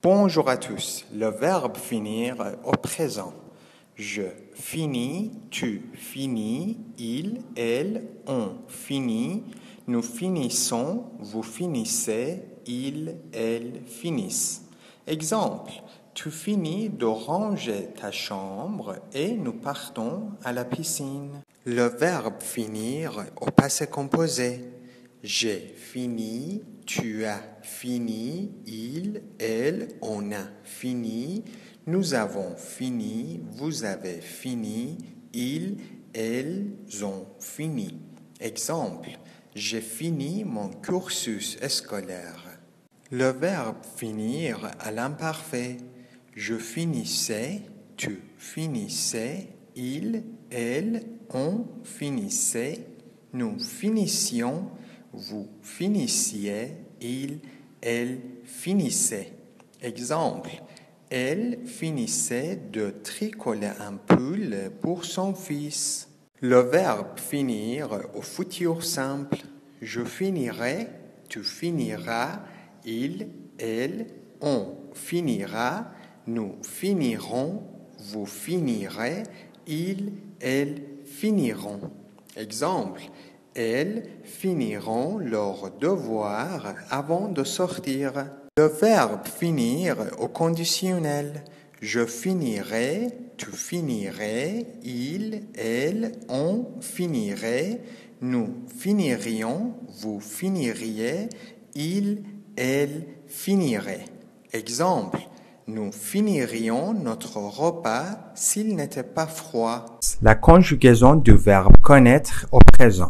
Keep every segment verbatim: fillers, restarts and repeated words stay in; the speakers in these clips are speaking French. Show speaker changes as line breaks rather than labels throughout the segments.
Bonjour à tous. Le verbe finir au présent. Je finis, tu finis, il, elle, on finit, nous finissons, vous finissez, il, elle finissent. Exemple, tu finis de ranger ta chambre et nous partons à la piscine. Le verbe finir au passé composé. J'ai fini, tu as fini, il, elle, on a fini, nous avons fini, vous avez fini, ils, elles ont fini. Exemple, j'ai fini mon cursus scolaire. Le verbe finir à l'imparfait. Je finissais, tu finissais, il, elle, on finissait, nous finissions, vous finissiez, il, elle finissait. Exemple, elle finissait de tricoter un pull pour son fils. Le verbe finir au futur simple. Je finirai, tu finiras, il, elle, on finira, nous finirons, vous finirez, ils, elles finiront. Exemple, elles finiront leurs devoirs avant de sortir. Le verbe finir au conditionnel. Je finirai, tu finirais, il, elle, on finirait, nous finirions, vous finiriez, il, elle finirait. Exemple, nous finirions notre repas s'il n'était pas froid.
La conjugaison du verbe connaître au présent.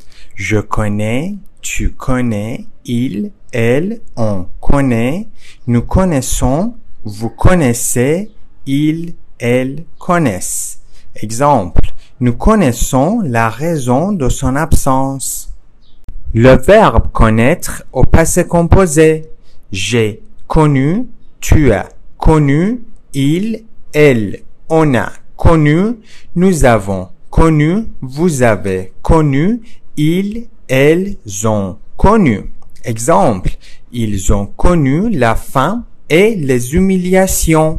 Je connais, tu connais, il, elle, on connaît, nous connaissons, vous connaissez, il, elle connaissent. Exemple, nous connaissons la raison de son absence. Le verbe connaître au passé composé. J'ai connu, tu as connu, il, elle, on a connu, nous avons connu, vous avez connu, ils, elles ont connu. Exemple, ils ont connu la faim et les humiliations.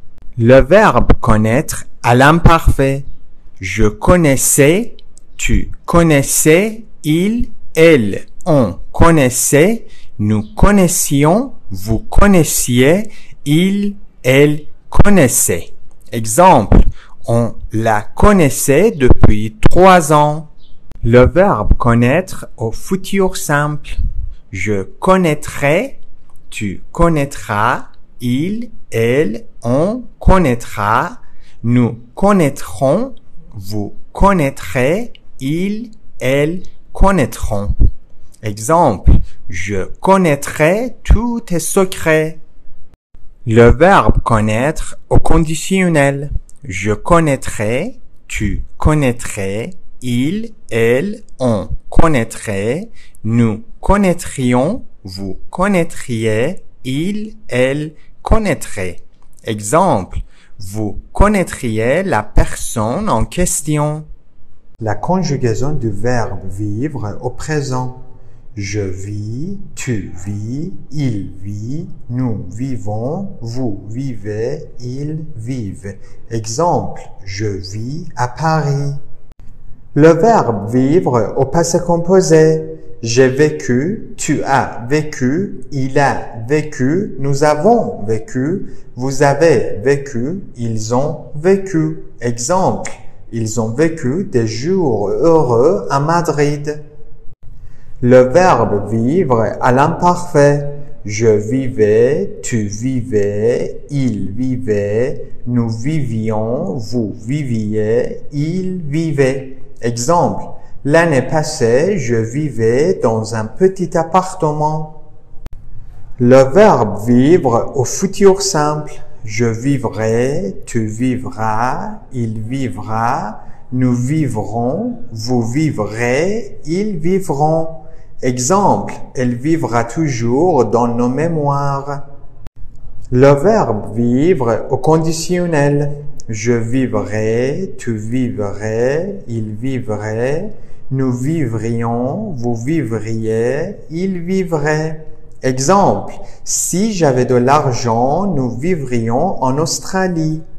Le verbe connaître à l'imparfait. Je connaissais, tu connaissais, il, elle, on connaissait, nous connaissions, vous connaissiez, il, elle connaissait. Exemple, on la connaissait depuis trois ans. Le verbe connaître au futur simple. Je connaîtrai, tu connaîtras, il, elle, on connaîtra, nous connaîtrons, vous connaîtrez, il, elle connaîtront. Exemple, je connaîtrai tous tes secrets. Le verbe connaître au conditionnel. Je connaîtrai, tu connaîtrais, il, elle, on connaîtrait, nous connaîtrions, vous connaîtriez, il, elle connaîtrait. Exemple, vous connaîtriez la personne en question. La conjugaison du verbe vivre au présent. Je vis, tu vis, il vit, nous vivons, vous vivez, ils vivent. Exemple, je vis à Paris. Le verbe vivre au passé composé. J'ai vécu, tu as vécu, il a vécu, nous avons vécu, vous avez vécu, ils ont vécu. Exemple, ils ont vécu des jours heureux à Madrid. Le verbe vivre à l'imparfait. Je vivais, tu vivais, il vivait, nous vivions, vous viviez, il vivait. Exemple, l'année passée, je vivais dans un petit appartement. Le verbe vivre au futur simple. Je vivrai, tu vivras, il vivra, nous vivrons, vous vivrez, ils vivront. Exemple, elle vivra toujours dans nos mémoires. Le verbe vivre au conditionnel. Je vivrai, tu vivrais, il vivrait, nous vivrions, vous vivriez, il vivrait. Exemple, si j'avais de l'argent, nous vivrions en Australie.